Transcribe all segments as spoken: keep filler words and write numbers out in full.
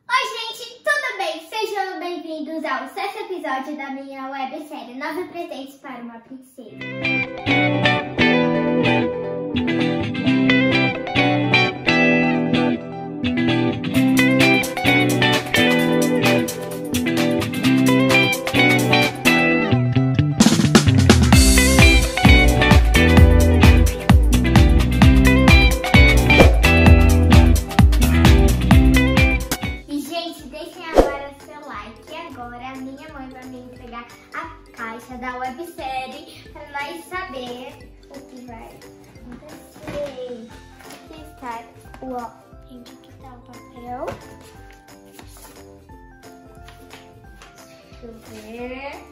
Oi gente, tudo bem? Sejam bem-vindos ao sexto episódio da minha websérie Nove Presentes para uma Princesa. Agora a minha mãe vai me entregar a caixa da websérie para nós saber o que vai acontecer. Aqui está o ó, gente, aqui está o papel. Deixa eu ver.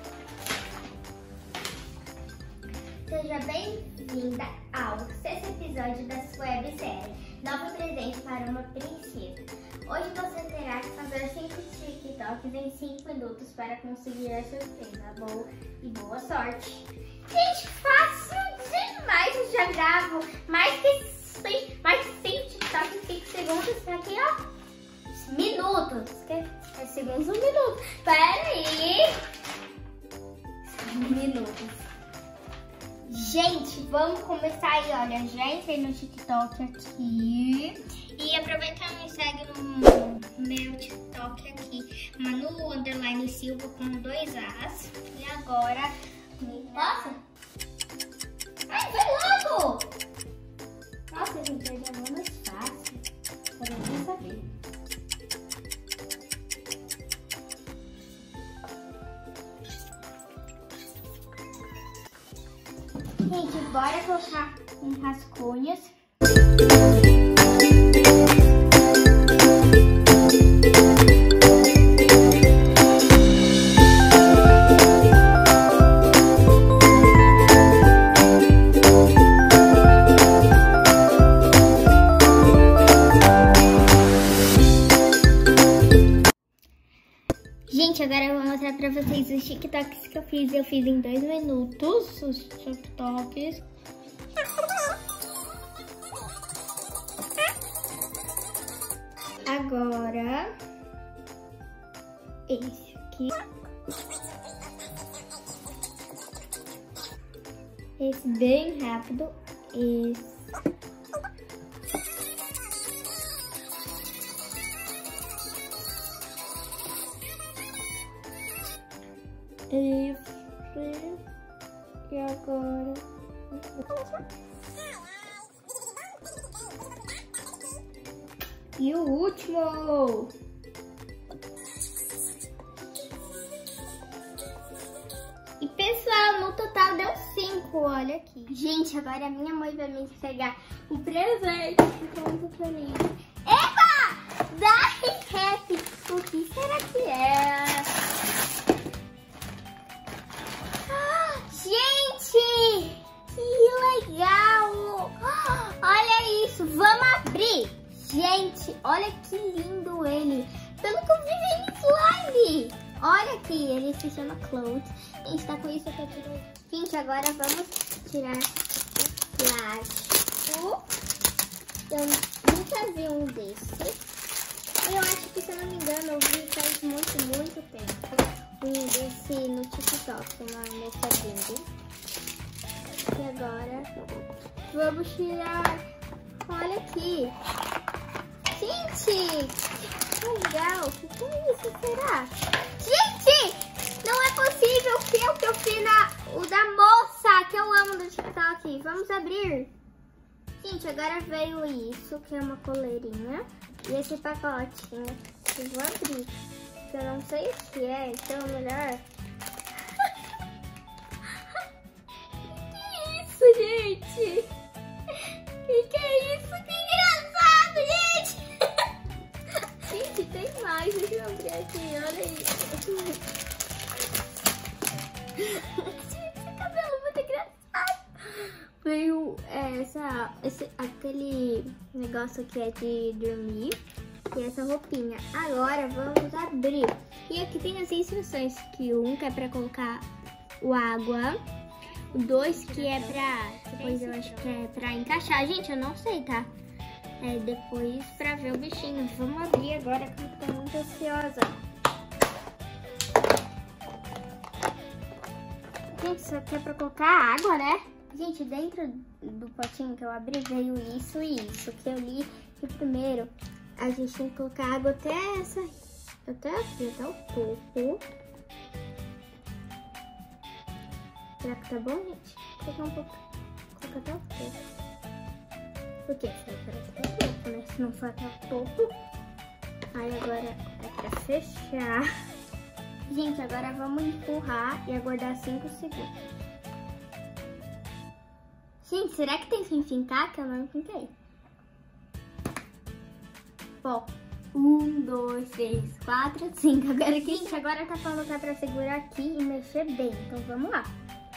Seja bem-vinda ao sexto episódio da sua websérie Nove Presentes para uma Princesa. Hoje você terá que fazer cinco TikToks em cinco minutos para conseguir a surpresa. Boa e boa sorte. Gente, fácil demais. Eu já gravo mais que mais de cinco TikToks em cinco segundos. Tá aqui, ó. Minutos. É segundos, um minuto. Pera aí. Minutos. Gente, vamos começar aí, olha, já entrei no TikTok aqui e aproveita e me segue no meu TikTok aqui, Manu Underline Silva com dois As. E agora, nossa, ai, vai logo! Nossa, gente, já vou mais fácil, para eu saber. Gente, bora colocar um rascunhos. Gente, agora eu vou mostrar pra vocês os TikToks que eu fiz. Eu fiz em dois minutos os TikToks. Agora, esse aqui. Esse bem rápido. Esse. Esse. E agora. E o último. E pessoal, no total deu cinco, olha aqui. Gente, agora a minha mãe vai me entregar um presente. Conta pra mim. Epa! Da Rap! O que será que é? Ah, gente! Que legal! Olha isso, vamos abrir! Gente, olha que lindo ele. Pelo que eu vi, vem slime. Olha aqui, ele se chama Cloud. A gente tá com isso aqui. Gente, agora vamos tirar o plástico. Eu nunca vi um desse. Eu acho que, se eu não me engano, eu vi faz muito, muito tempo um desse no TikTok, lá nessa bingo. E agora, vamos tirar. Olha aqui. Gente, que legal. O que é isso, será? Gente, não é possível que é o que eu fiz na, o da moça, que eu amo do TikTok. Vamos abrir. Gente, agora veio isso, que é uma coleirinha. E esse pacotinho. Eu vou abrir. Eu não sei o que é, então é melhor. Que é isso, gente? Que que é isso? Que engraçado, gente! Gente, tem mais. Deixa eu abrir aqui, olha isso. Gente, esse cabelo é muito engraçado. Veio essa, esse, aquele negócio que é de dormir. E essa roupinha. Agora vamos abrir. E aqui tem as instruções. Que um que é pra colocar o água. O dois que é pra... Depois eu acho que é pra encaixar. Gente, eu não sei, tá? é, depois pra ver o bichinho. Vamos abrir agora que eu tô muito ansiosa. Gente, isso aqui é pra colocar água, né? Gente, dentro do potinho que eu abri veio isso e isso. Que eu li que primeiro a gente tem que colocar água até essa, até aqui, até o topo. Será que tá bom, gente? Vou colocar um pouco, colocar até o topo. Por quê? Será que tá o topo, né? Se não for até o topo. Aí agora é pra fechar. Gente, agora vamos empurrar e aguardar cinco segundos. Gente, será que tem que fincar? Que eu não finquei. Ó, um, dois, três, quatro, cinco. Agora aqui, gente, agora tá falando que é pra segurar aqui e mexer bem. Então vamos lá.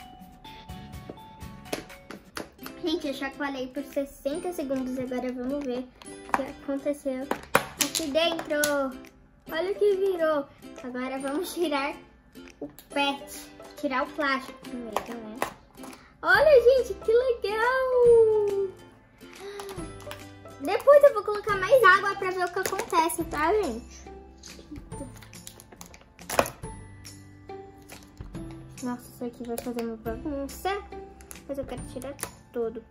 Gente, eu chacoalhei por sessenta segundos. Agora vamos ver o que aconteceu aqui dentro. Olha o que virou. Agora vamos tirar o pet. Tirar o plástico primeiro, né? Olha, gente, que legal! Depois eu vou colocar mais água pra ver o que acontece, tá, gente? Nossa, isso aqui vai fazer uma bagunça. Mas eu quero tirar tudo.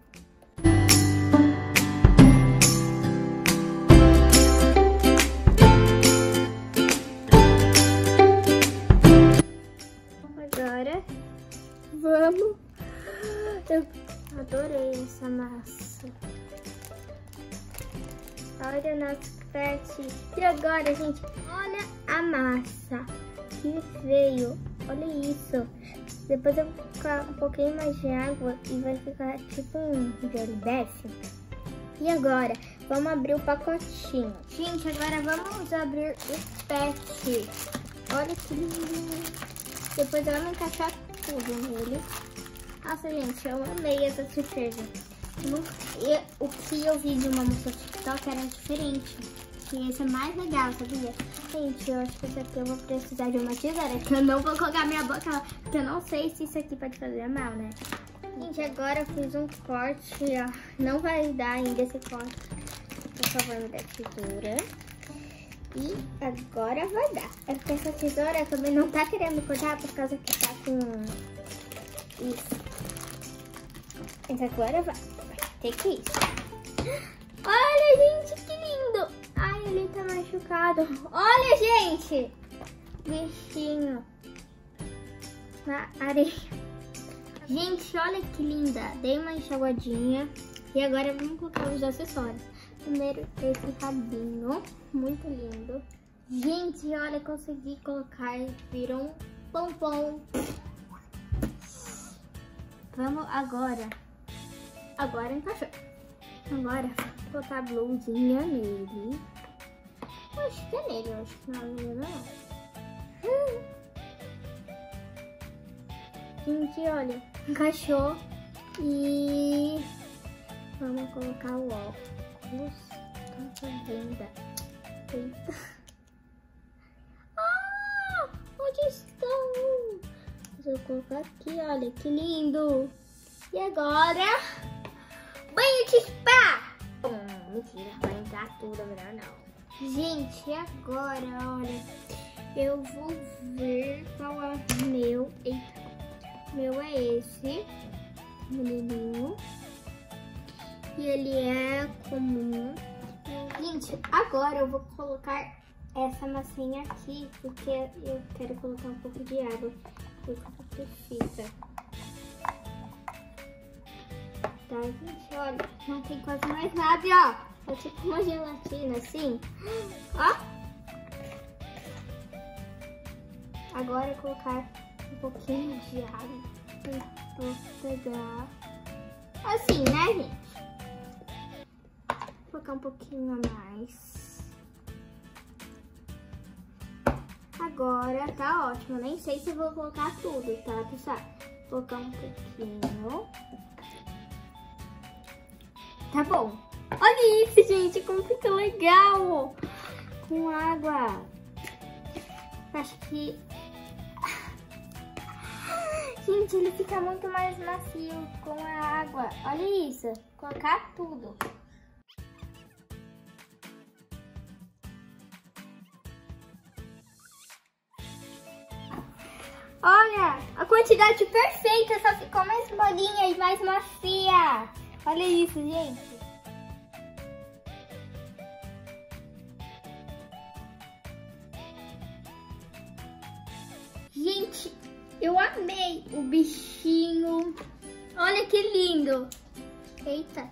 Agora, vamos... Eu adorei essa massa. Olha o nosso pet. E agora, gente, olha a massa que veio. Olha isso. Depois eu vou colocar um pouquinho mais de água e vai ficar tipo um jelly beef. E agora, vamos abrir o pacotinho. Gente, agora vamos abrir o pet. Olha que lindo. Depois vamos encaixar tudo nele. Nossa, gente, eu amei essa surpresa. E o que eu vi de uma moça do TikTok era diferente. Que esse é mais legal, sabia? Gente, eu acho que esse aqui eu vou precisar de uma tesoura. Que eu não vou colocar minha boca, porque eu não sei se isso aqui pode fazer mal, né? Gente, agora eu fiz um corte, ó. Não vai dar ainda esse corte. Por favor, me dá tesoura. E agora vai dar. É porque essa tesoura também não tá querendo cortar por causa que tá com isso. Mas agora vai. Vai ter que ir. Olha, gente, que lindo. Ai, ele tá machucado. Olha, gente. Bichinho. Na areia. Gente, olha que linda. Dei uma enxaguadinha. E agora vamos colocar os acessórios. Primeiro, esse rabinho. Muito lindo. Gente, olha, consegui colocar. Virou um pompom. Vamos agora. Agora encaixou. Agora, vou botar a blusinha nele. Eu acho que é nele, eu acho que não é nele, não. Hum. Gente, olha, encaixou. E vamos colocar o óculos. Tanta linda. Eita. Ah, onde estão? Vou colocar aqui, olha, que lindo. E agora, banho de spa. Hum, mentira, vai entrar tudo, melhor não. Gente, agora, olha, eu vou ver qual é o meu. Eita, o meu é esse, menininho. E ele é comum. Gente, agora eu vou colocar essa massinha aqui, porque eu quero colocar um pouco de água, porque precisa. Tá, gente, olha, não tem quase mais nada, ó. É tipo uma gelatina, assim. Ó. Agora eu vou colocar um pouquinho de água. Vou pegar assim, né, gente? Vou colocar um pouquinho a mais. Agora tá ótimo. Nem sei se eu vou colocar tudo, tá, pessoal? Vou colocar um pouquinho. Tá bom. Olha isso, gente, como fica legal. Com água. Acho que... Gente, ele fica muito mais macio com a água. Olha isso. Colocar tudo. Olha, a quantidade perfeita, só ficou mais molinha e mais macia. Olha isso, gente. Gente, eu amei o bichinho. Olha que lindo. Eita.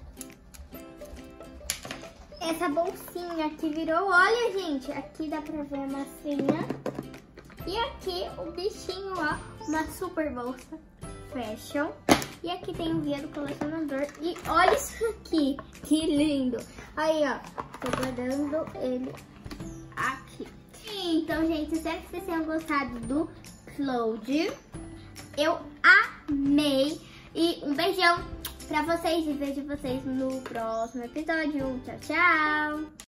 Essa bolsinha aqui virou, olha, gente, aqui dá pra ver a massinha. E aqui o bichinho, ó, uma super bolsa fashion. E aqui tem o guia do colecionador. E olha isso aqui, que lindo. Aí, ó, tô guardando ele aqui. Então, gente, espero que vocês tenham gostado do Cloud. Eu amei. E um beijão pra vocês e vejo vocês no próximo episódio. Tchau, tchau!